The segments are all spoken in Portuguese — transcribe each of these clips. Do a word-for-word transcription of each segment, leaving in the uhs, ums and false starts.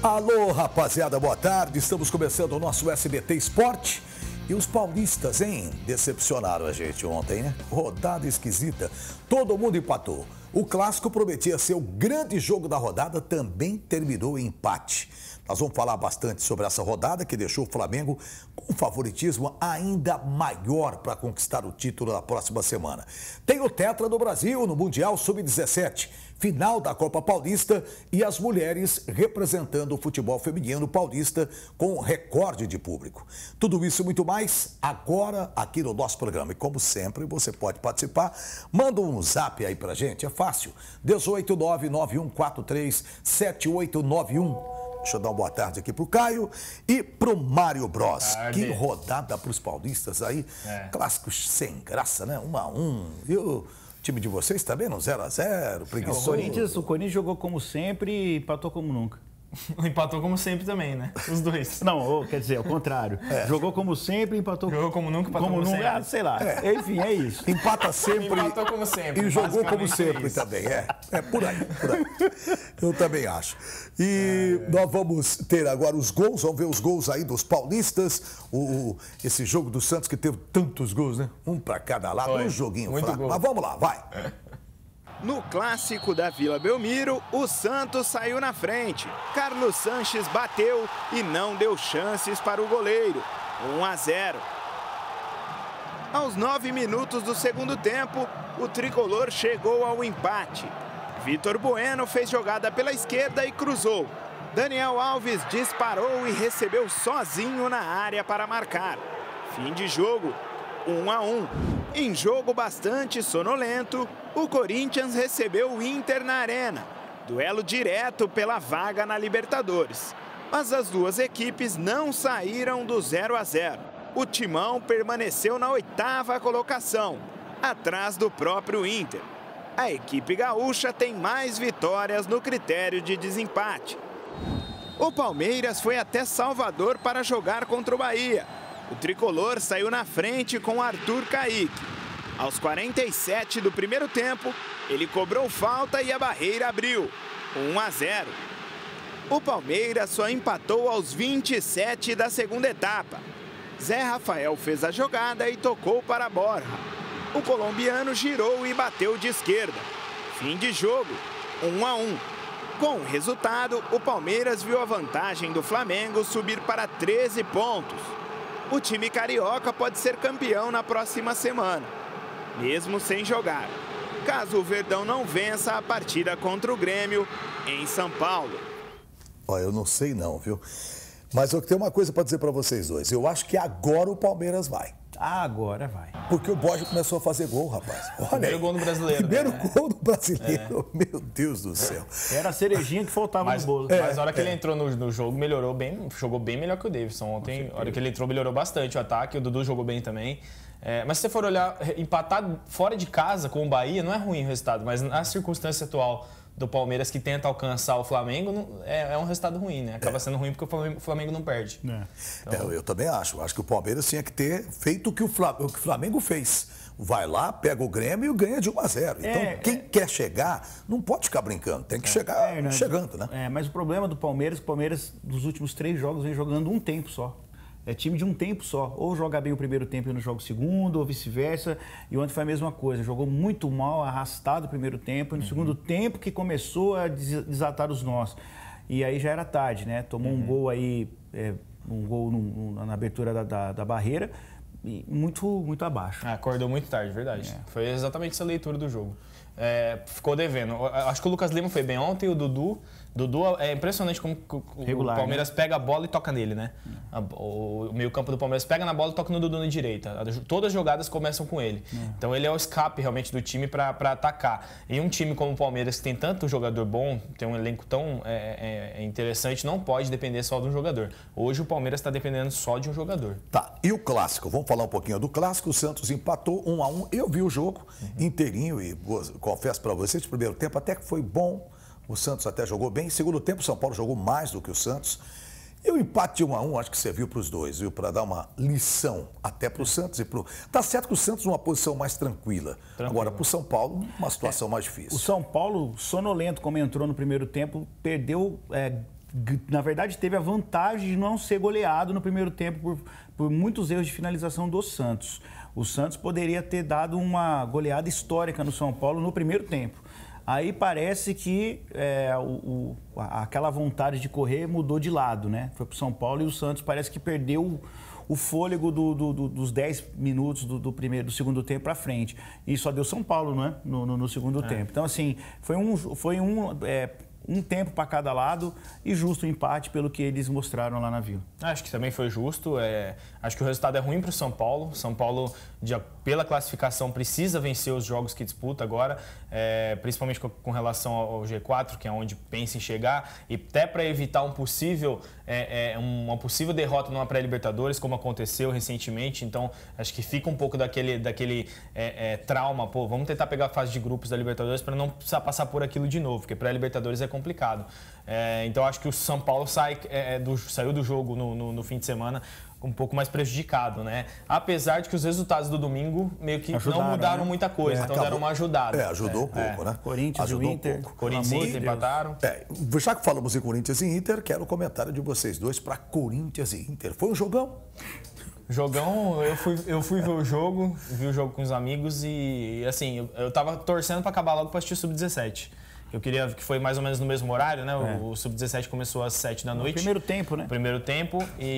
Alô, rapaziada, boa tarde. Estamos começando o nosso S B T Esporte. E os paulistas, hein? Decepcionaram a gente ontem, né? Rodada esquisita. Todo mundo empatou. O clássico prometia ser o grande jogo da rodada, também terminou em empate. Nós vamos falar bastante sobre essa rodada que deixou o Flamengo com um favoritismo ainda maior para conquistar o título na próxima semana. Tem o Tetra do Brasil no Mundial sub dezessete, final da Copa Paulista e as mulheres representando o futebol feminino paulista com recorde de público. Tudo isso e muito mais agora aqui no nosso programa. E como sempre, você pode participar. Manda um zap aí pra gente, é fácil. dezoito nove nove um quatro três sete oito nove um. Deixa eu dar uma boa tarde aqui pro Caio e pro Mário Bros. Tarde. Que rodada pros paulistas aí. É. Clássicos sem graça, né? Um a um. E o time de vocês também no zero a zero, preguiçoso. O Corinthians, o Corinthians jogou como sempre e empatou como nunca. Empatou como sempre também, né? Os dois. Não, quer dizer, ao contrário. É. Jogou como sempre e empatou Jogou como nunca, empatou como, como nunca. sempre. Ah, sei lá. É. Enfim, é isso. Empata sempre. Empatou como sempre. E jogou como sempre também. É, é por aí, por aí. Eu também acho. E é. nós vamos ter agora os gols, vamos ver os gols aí dos paulistas. O, o, esse jogo do Santos que teve tantos gols, né? Um para cada lado, Foi. um joguinho Muito fraco. Gol. Mas vamos lá, vai. É. No clássico da Vila Belmiro, o Santos saiu na frente. Carlos Sanches bateu e não deu chances para o goleiro. um a zero. Aos nove minutos do segundo tempo, o tricolor chegou ao empate. Vitor Bueno fez jogada pela esquerda e cruzou. Daniel Alves disparou e recebeu sozinho na área para marcar. Fim de jogo, um a um. Em jogo bastante sonolento, o Corinthians recebeu o Inter na Arena. Duelo direto pela vaga na Libertadores. Mas as duas equipes não saíram do zero a zero. O Timão permaneceu na oitava colocação, atrás do próprio Inter. A equipe gaúcha tem mais vitórias no critério de desempate. O Palmeiras foi até Salvador para jogar contra o Bahia. O tricolor saiu na frente com Arthur Caíque. Aos quarenta e sete do primeiro tempo, ele cobrou falta e a barreira abriu. um a zero. O Palmeiras só empatou aos vinte e sete da segunda etapa. Zé Rafael fez a jogada e tocou para Borja. O colombiano girou e bateu de esquerda. Fim de jogo, um a um. Com o resultado, o Palmeiras viu a vantagem do Flamengo subir para treze pontos. O time carioca pode ser campeão na próxima semana, mesmo sem jogar, caso o Verdão não vença a partida contra o Grêmio em São Paulo. Olha, eu não sei não, viu? Mas eu tenho uma coisa para dizer para vocês dois. Eu acho que agora o Palmeiras vai. Agora vai. Porque o Borja começou a fazer gol, rapaz. Olha primeiro aí. gol no Brasileiro. Primeiro né? gol no Brasileiro. É. Meu Deus do céu. Era a cerejinha que faltava mas, no bolo. É, mas na hora que é. ele entrou no, no jogo, melhorou bem, jogou bem melhor que o Davidson. Ontem, na hora que ele entrou, melhorou bastante o ataque. O Dudu jogou bem também. É, mas se você for olhar, empatar fora de casa com o Bahia, não é ruim o resultado. Mas na circunstância atual do Palmeiras, que tenta alcançar o Flamengo, não, é, é um resultado ruim, né? Acaba é. sendo ruim porque o Flamengo, o Flamengo não perde. É. Então... É, eu também acho. Acho que o Palmeiras tinha que ter feito o que o Flamengo, o que o Flamengo fez. Vai lá, pega o Grêmio e ganha de um a zero. Então, é, quem é... quer chegar, não pode ficar brincando. Tem que é, chegar é, chegando, né? É, mas o problema do Palmeiras, o Palmeiras, dos últimos três jogos, vem jogando um tempo só. É time de um tempo só. Ou joga bem o primeiro tempo e não joga o segundo, ou vice-versa. E ontem foi a mesma coisa. Jogou muito mal, arrastado o primeiro tempo. E no uhum. segundo tempo que começou a desatar os nós. E aí já era tarde, né? Tomou uhum. um gol aí, é, um gol no, no, na abertura da, da, da barreira. E muito, muito abaixo. Ah, acordou muito tarde, verdade. É. Foi exatamente essa leitura do jogo. É, ficou devendo. Acho que o Lucas Lima foi bem ontem, o Dudu. Dudu é impressionante como Regular, o Palmeiras né? pega a bola e toca nele, né? É. O meio-campo do Palmeiras pega na bola e toca no Dudu na direita. Todas as jogadas começam com ele. É. Então ele é o escape realmente do time para atacar. E um time como o Palmeiras, que tem tanto jogador bom, tem um elenco tão é, é interessante, não pode depender só de um jogador. Hoje o Palmeiras está dependendo só de um jogador. Tá, e o clássico? Vamos falar um pouquinho do clássico. O Santos empatou um a um. Eu vi o jogo uhum. inteirinho e confesso para vocês, no primeiro tempo até que foi bom. O Santos até jogou bem. Segundo tempo, o São Paulo jogou mais do que o Santos. E o empate de um a um, acho que serviu para os dois, viu? Para dar uma lição até para o Santos e para o... Tá certo que o Santos numa posição mais tranquila. Tranquilo. Agora, para o São Paulo, uma situação é, mais difícil. O São Paulo, sonolento como entrou no primeiro tempo, perdeu... É... na verdade, teve a vantagem de não ser goleado no primeiro tempo por, por muitos erros de finalização do Santos. O Santos poderia ter dado uma goleada histórica no São Paulo no primeiro tempo. Aí parece que é, o, o, aquela vontade de correr mudou de lado, né? Foi para o São Paulo e o Santos parece que perdeu o, o fôlego do, do, do, dos dez minutos do, do, primeiro, do segundo tempo para frente. E só deu São Paulo, né? No, no, no segundo é. tempo. Então, assim, foi um... Foi um é, um tempo para cada lado e justo o empate pelo que eles mostraram lá na Vila. Acho que também foi justo. É, acho que o resultado é ruim para o São Paulo. São Paulo, de, pela classificação, precisa vencer os jogos que disputa agora, é, principalmente com, com relação ao G quatro, que é onde pensa em chegar, e até para evitar um possível, é, é, uma possível derrota numa pré-Libertadores, como aconteceu recentemente. Então, acho que fica um pouco daquele, daquele é, é, trauma. Pô, vamos tentar pegar a fase de grupos da Libertadores para não precisar passar por aquilo de novo, porque pré-Libertadores é complicado. É, então, acho que o São Paulo sai, é, do, saiu do jogo no, no, no fim de semana um pouco mais prejudicado, né? Apesar de que os resultados do domingo meio que ajudaram, não mudaram né? muita coisa, é, então acabou, deram uma ajudada. É, ajudou é, um pouco, é. né? Corinthians e o Inter. Um Corinthians e Inter empataram. É, já que falamos em Corinthians e Inter, quero o comentário de vocês dois para Corinthians e Inter. Foi um jogão? Jogão, eu fui, eu fui ver o jogo, vi o jogo com os amigos e, assim, eu, eu tava torcendo para acabar logo para assistir o sub dezessete. Eu queria que foi mais ou menos no mesmo horário, né? É. O, o sub dezessete começou às sete da noite. Primeiro tempo, né? Primeiro tempo.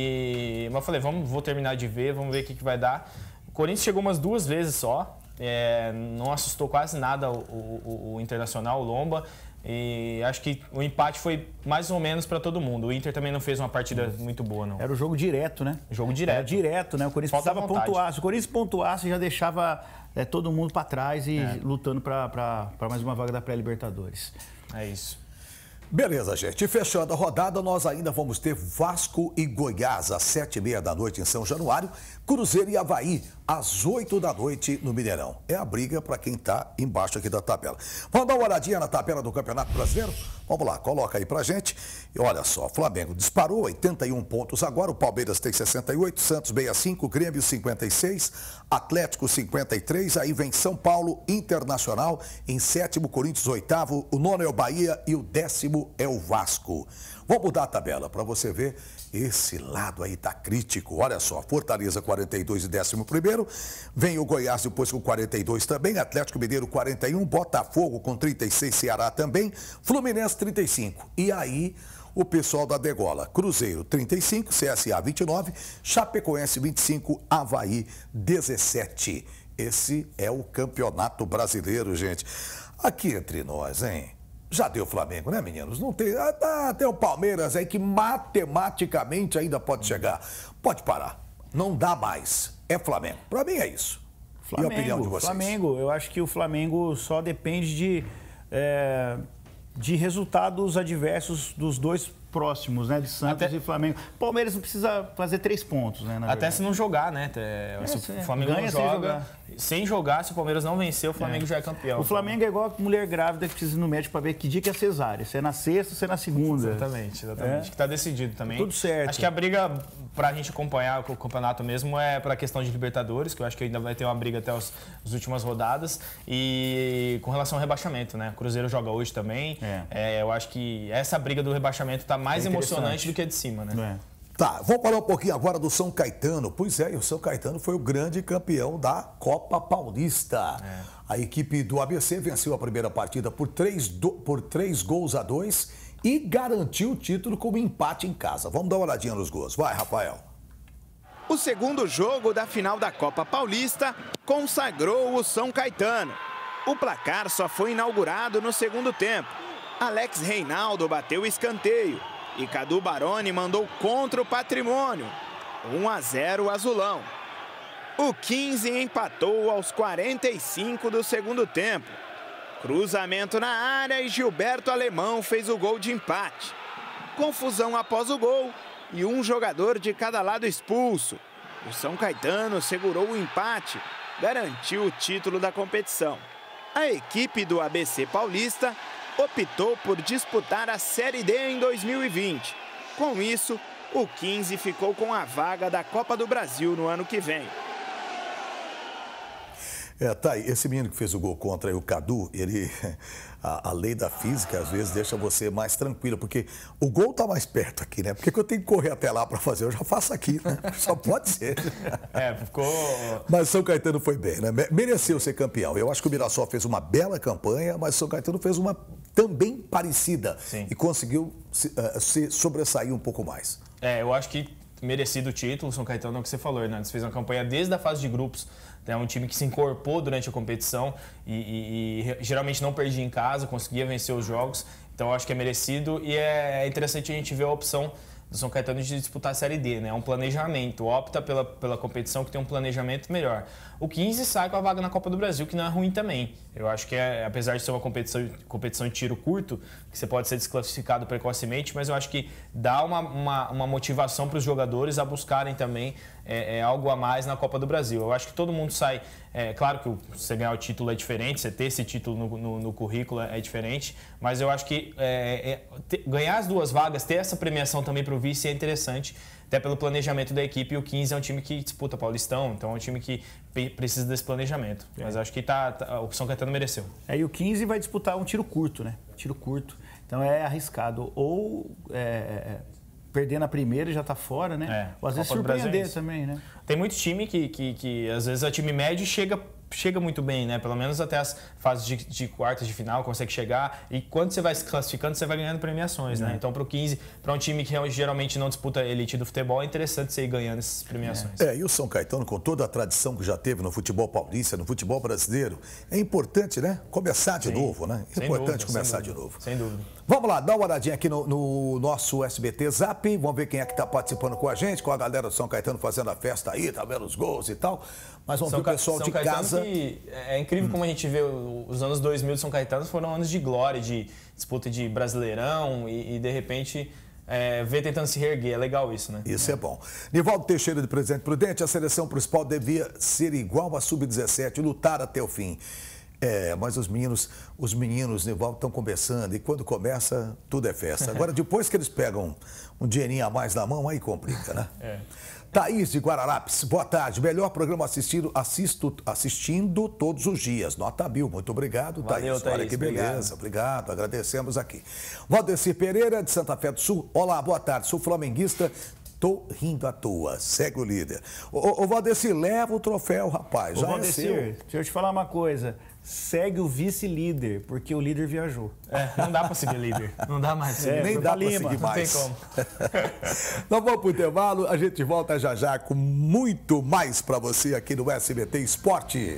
E mas eu falei, vamos, vou terminar de ver, vamos ver o que, que vai dar. O Corinthians chegou umas duas vezes só. É, não assustou quase nada o, o, o Internacional, o Lomba. E acho que o empate foi mais ou menos para todo mundo. O Inter também não fez uma partida muito boa, não. Era o jogo direto, né? Jogo direto. Era direto, né? O Corinthians Falta precisava pontuar. Se o Corinthians pontuasse, já deixava é, todo mundo para trás e é. lutando para mais uma vaga da pré-Libertadores. É isso. Beleza, gente. E fechando a rodada, nós ainda vamos ter Vasco e Goiás às sete e meia da noite em São Januário, Cruzeiro e Avaí às oito da noite no Mineirão. É a briga para quem está embaixo aqui da tabela. Vamos dar uma olhadinha na tabela do Campeonato Brasileiro? Vamos lá, coloca aí pra gente. E olha só, Flamengo disparou oitenta e um pontos agora, o Palmeiras tem sessenta e oito, Santos sessenta e cinco, Grêmio cinquenta e seis, Atlético cinquenta e três, aí vem São Paulo, Internacional em sétimo, Corinthians oitavo, o nono é o Bahia e o décimo é o Vasco. Vamos mudar a tabela para você ver. Esse lado aí tá crítico. Olha só, Fortaleza quarenta e dois e décimo primeiro. Vem o Goiás depois com quarenta e dois também. Atlético Mineiro quarenta e um. Botafogo com trinta e seis. Ceará também. Fluminense trinta e cinco. E aí o pessoal da degola. Cruzeiro trinta e cinco. C S A vinte e nove. Chapecoense vinte e cinco. Avaí dezessete. Esse é o Campeonato Brasileiro, gente. Aqui entre nós, hein? Já deu Flamengo, né, meninos? Não tem. Ah, tem o Palmeiras aí que matematicamente ainda pode chegar. Pode parar. Não dá mais. É Flamengo. Para mim é isso. Flamengo, e a opinião de vocês? Flamengo. Eu acho que o Flamengo só depende de, é, de resultados adversos dos dois próximos, né? De Santos Até... e Flamengo. Palmeiras não precisa fazer três pontos, né? Até verdade. Se não jogar, né? É, se o Flamengo não joga, sem jogar. sem jogar, se o Palmeiras não vencer, o Flamengo é. já é campeão. O Flamengo é igual a mulher grávida que precisa ir no médico para ver que dia que é cesárea. Se é na sexta, se é na segunda. Exatamente, exatamente. É. Que tá decidido também. Tudo certo. Acho que a briga pra gente acompanhar o campeonato mesmo é pra questão de Libertadores, que eu acho que ainda vai ter uma briga até os, as últimas rodadas. E com relação ao rebaixamento, né? O Cruzeiro joga hoje também. É. É, eu acho que essa briga do rebaixamento tá mais é emocionante do que a de cima, né? É. Tá, vamos falar um pouquinho agora do São Caetano. Pois é, e o São Caetano foi o grande campeão da Copa Paulista. É. A equipe do A B C venceu a primeira partida por três, do, por três gols a dois e garantiu o título com um empate em casa. Vamos dar uma olhadinha nos gols. Vai, Rafael. O segundo jogo da final da Copa Paulista consagrou o São Caetano. O placar só foi inaugurado no segundo tempo. Alex Reinaldo bateu o escanteio e Cadu Baroni mandou contra o Patrimônio. um a zero azulão. O quinze empatou aos quarenta e cinco do segundo tempo. Cruzamento na área e Gilberto Alemão fez o gol de empate. Confusão após o gol e um jogador de cada lado expulso. O São Caetano segurou o empate, garantiu o título da competição. A equipe do A B C Paulista optou por disputar a Série D em dois mil e vinte. Com isso, o quinze ficou com a vaga da Copa do Brasil no ano que vem. É, tá aí, esse menino que fez o gol contra aí, o Cadu, ele, a, a lei da física às vezes deixa você mais tranquilo, porque o gol tá mais perto aqui, né? Por que que eu tenho que correr até lá para fazer? Eu já faço aqui, né? Só pode ser. É, ficou... Mas São Caetano foi bem, né? Mereceu ser campeão. Eu acho que o Mirassol fez uma bela campanha, mas São Caetano fez uma também parecida. Sim. E conseguiu se, uh, se sobressair um pouco mais. É, eu acho que merecido o título, São Caetano é o que você falou, Hernandes. Fez uma campanha desde a fase de grupos. É um time que se incorporou durante a competição e, e, e geralmente não perdia em casa, conseguia vencer os jogos. Então eu acho que é merecido e é interessante a gente ver a opção do São Caetano de disputar a Série D, né? É um planejamento, opta pela, pela competição que tem um planejamento melhor. O quinze sai com a vaga na Copa do Brasil, que não é ruim também. Eu acho que, é, apesar de ser uma competição, competição de tiro curto, que você pode ser desclassificado precocemente, mas eu acho que dá uma, uma, uma motivação para os jogadores a buscarem também é, é, algo a mais na Copa do Brasil. Eu acho que todo mundo sai... É claro que você ganhar o título é diferente, você ter esse título no, no, no currículo é diferente, mas eu acho que é, é, ter, ganhar as duas vagas, ter essa premiação também para o vice é interessante, até pelo planejamento da equipe. E o quinze é um time que disputa Paulistão, então é um time que precisa desse planejamento. É. Mas acho que tá, tá, o São Caetano mereceu. É, e o quinze vai disputar um tiro curto, né? Tiro curto. Então é arriscado. Ou é, perder na primeira e já tá fora, né? É, ou às vezes surpreender também, né? Tem muito time que, que, que às vezes é time médio e chega... chega muito bem, né? Pelo menos até as fases de, de quartas de final consegue chegar. E quando você vai se classificando, você vai ganhando premiações, né? Então, para o quinze, para um time que geralmente não disputa a elite do futebol, é interessante você ir ganhando essas premiações. É, e o São Caetano, com toda a tradição que já teve no futebol paulista, no futebol brasileiro, é importante, né? Começar de Sim. novo, né? É importante dúvida, começar de novo. Sem dúvida. Vamos lá, dá uma olhadinha aqui no, no nosso S B T Zap. Vamos ver quem é que está participando com a gente, com a galera do São Caetano fazendo a festa aí, tá vendo os gols e tal. Mas vamos São ver o pessoal São de Caetano casa. Que é incrível hum. como a gente vê os anos dois mil de São Caetano foram anos de glória, de disputa de Brasileirão e, e de repente, é, ver tentando se reerguer. É legal isso, né? Isso é, é bom. Nivaldo Teixeira de Presidente Prudente, a seleção principal devia ser igual a sub dezessete, lutar até o fim. É, mas os meninos, os meninos, Nivaldo, estão começando e quando começa, tudo é festa. Agora, depois que eles pegam um dinheirinho a mais na mão, aí complica, né? É. Thaís de Guararapes, boa tarde. Melhor programa assistido, assisto, assistindo todos os dias. Nota mil, muito obrigado, Valeu, Thaís. Olha Thaís, que beleza, obrigado. obrigado, agradecemos aqui. Valdecir Pereira, de Santa Fé do Sul. Olá, boa tarde, sou flamenguista. Tô rindo à toa, segue o líder. Ô, ô Valdecir, leva o troféu, rapaz. Já Ô, Valdecir, é deixa eu te falar uma coisa. Segue o vice-líder, porque o líder viajou. É, não dá para seguir líder. Não dá mais. É, nem dá para seguir mais. Não tem como. Nós vamos pro intervalo, a gente volta já já com muito mais para você aqui no S B T Esporte.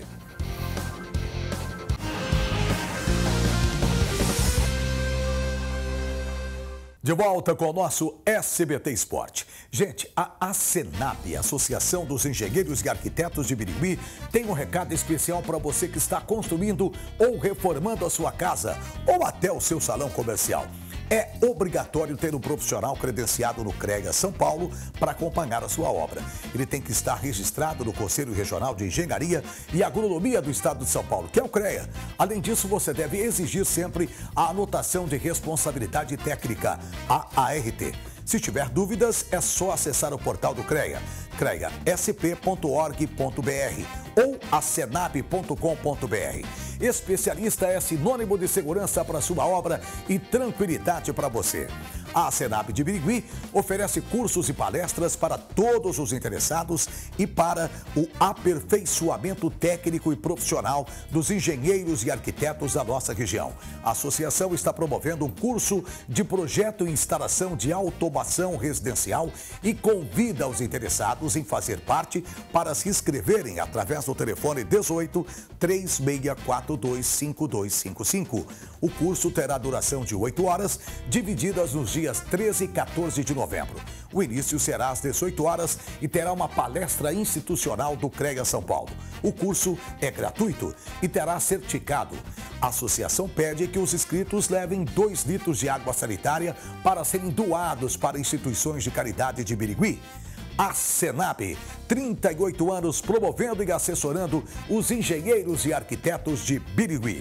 De volta com o nosso S B T Esporte. Gente, a ASENAP, Associação dos Engenheiros e Arquitetos de Birigui, tem um recado especial para você que está construindo ou reformando a sua casa ou até o seu salão comercial. É obrigatório ter um profissional credenciado no CREA São Paulo para acompanhar a sua obra. Ele tem que estar registrado no Conselho Regional de Engenharia e Agronomia do Estado de São Paulo, que é o CREA. Além disso, você deve exigir sempre a anotação de responsabilidade técnica, a ART. Se tiver dúvidas, é só acessar o portal do CREA, crea s p ponto org ponto b r ou asenap ponto com ponto b r. Especialista é sinônimo de segurança para sua obra e tranquilidade para você. A ASENAP de Birigui oferece cursos e palestras para todos os interessados e para o aperfeiçoamento técnico e profissional dos engenheiros e arquitetos da nossa região. A associação está promovendo um curso de projeto e instalação de automação residencial e convida os interessados em fazer parte para se inscreverem através do telefone dezoito, três seis quatro dois, cinco dois cinco cinco. O curso terá duração de oito horas, divididas nos dias treze e quatorze de novembro. O início será às dezoito horas e terá uma palestra institucional do CREA São Paulo. O curso é gratuito e terá certificado. A associação pede que os inscritos levem dois litros de água sanitária para serem doados para instituições de caridade de Birigui. A ASENAP, trinta e oito anos promovendo e assessorando os engenheiros e arquitetos de Birigui.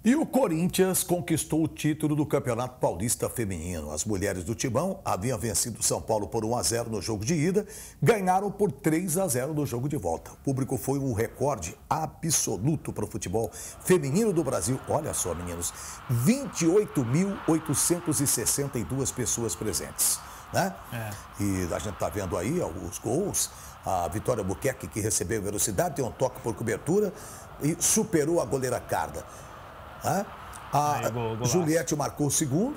E o Corinthians conquistou o título do Campeonato Paulista Feminino. As mulheres do Timão haviam vencido o São Paulo por um a zero no jogo de ida, ganharam por três a zero no jogo de volta. O público foi um recorde absoluto para o futebol feminino do Brasil. Olha só, meninos, vinte e oito mil oitocentas e sessenta e duas pessoas presentes, né? É. E a gente está vendo aí ó, os gols. A Vitória Albuquerque, que recebeu velocidade, tem um toque por cobertura e superou a goleira Carda. A Aí, gol, Juliette marcou o segundo,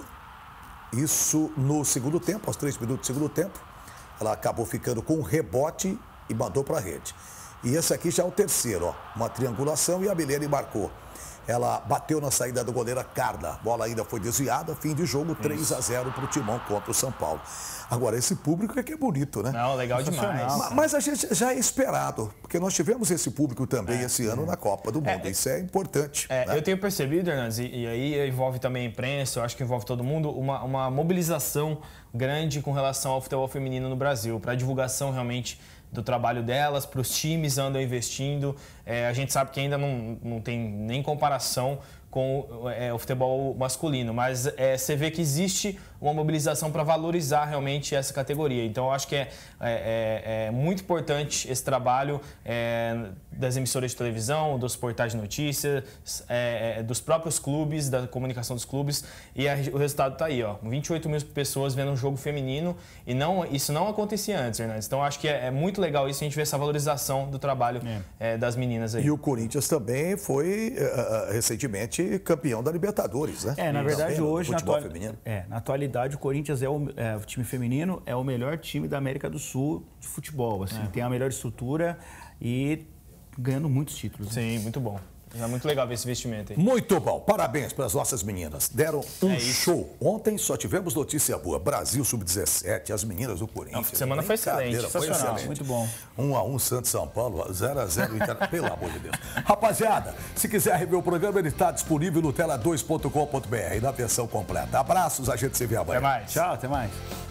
isso no segundo tempo, aos três minutos do segundo tempo. Ela acabou ficando com um rebote e mandou para a rede. E esse aqui já é o terceiro, ó, uma triangulação e a Milene marcou. Ela bateu na saída do goleiro Carla. A bola ainda foi desviada. Fim de jogo, três a zero para o Timão contra o São Paulo. Agora, esse público é que é bonito, né? Não, legal demais. Mas, mas a gente já é esperado, porque nós tivemos esse público também é, esse é. ano na Copa do Mundo. É, Isso é importante. É, né? Eu tenho percebido, Hernandes, e, e aí envolve também a imprensa, eu acho que envolve todo mundo, uma, uma mobilização grande com relação ao futebol feminino no Brasil, para a divulgação realmente do trabalho delas, para os times andam investindo. É, a gente sabe que ainda não, não tem nem comparação com é, o futebol masculino, mas é, você vê que existe uma mobilização para valorizar realmente essa categoria. Então, eu acho que é, é, é muito importante esse trabalho é, das emissoras de televisão, dos portais de notícias, é, dos próprios clubes, da comunicação dos clubes, e a, o resultado está aí, ó, vinte e oito mil pessoas vendo um jogo feminino, e não, isso não acontecia antes, Hernandes. Então, eu acho que é, é muito legal isso, a gente ver essa valorização do trabalho é. É, das meninas aí. E o Corinthians também foi, uh, recentemente, campeão da Libertadores, né? É, na verdade, hoje, na, atual... é, na atualidade, o Corinthians é o, é o time feminino, é o melhor time da América do Sul de futebol, assim, é. tem a melhor estrutura e ganhando muitos títulos. Sim, né? Muito bom. É muito legal ver esse investimento aí. Muito bom. Parabéns para as nossas meninas. Deram um é show. Ontem só tivemos notícia boa. Brasil sub dezessete, as meninas do Corinthians. A semana foi excelente. Foi excelente. Muito bom. um a um Santos São Paulo, zero a zero Inter... Pelo amor de Deus. Rapaziada, se quiser rever o programa, ele está disponível no tela dois ponto com ponto br na versão completa. Abraços, a gente se vê amanhã. Até mais. Tchau, até mais.